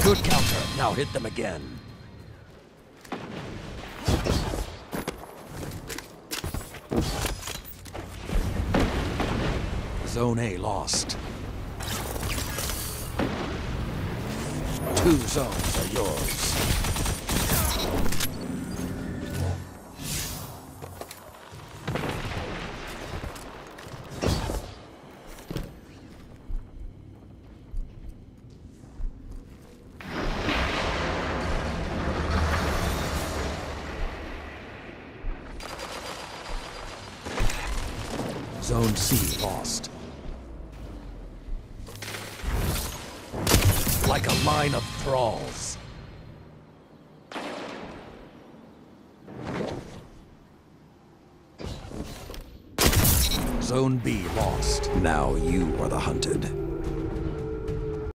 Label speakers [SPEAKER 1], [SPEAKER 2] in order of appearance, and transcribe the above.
[SPEAKER 1] Good counter. Now hit them again. Zone A lost. 2 zones are yours. Zone C lost. Like a line of thralls. Zone B lost. Now you are the hunted.